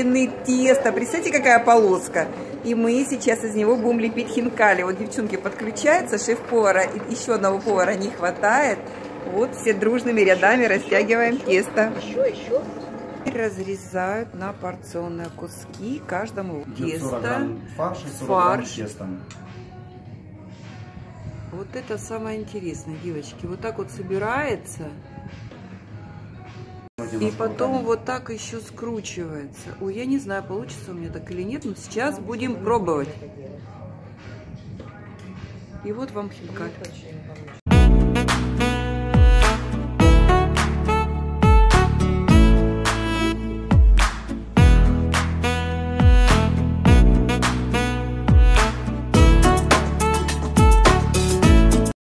длины теста. Представьте, какая полоска. И мы сейчас из него будем лепить хинкали. Вот девчонки подключаются, шеф-повара, и еще одного повара не хватает. Вот все дружными рядами растягиваем тесто. Еще. Разрезают на порционные куски каждому тесто. Фарш. Тестом. Вот это самое интересное, девочки. Вот так вот собирается. И потом вот так еще скручивается. Ой, я не знаю, получится у меня так или нет, но сейчас будем пробовать. И вот вам хинкаль.